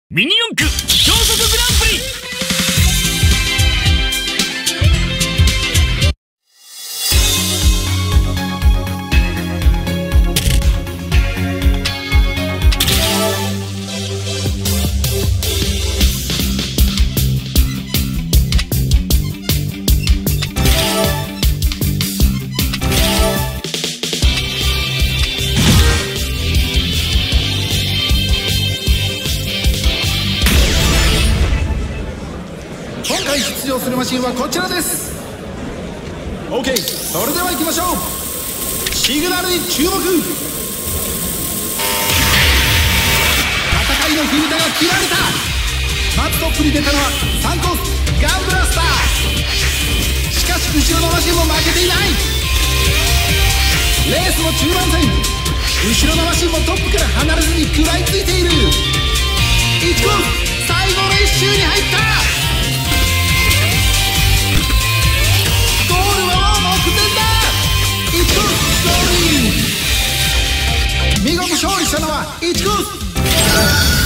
ミニ四駆超速グランプリ。 今回出場するマシンはこちらです。 OK、 それでは行きましょう。シグナルに注目。戦いの火蓋が切られた。まずトップに出たのはサンコースガンブラスター。しかし後ろのマシンも負けていない。レースの中盤戦、後ろのマシンもトップから離れずに食らいついている。1コース最後の1周に入った。見事勝利したのは1コース。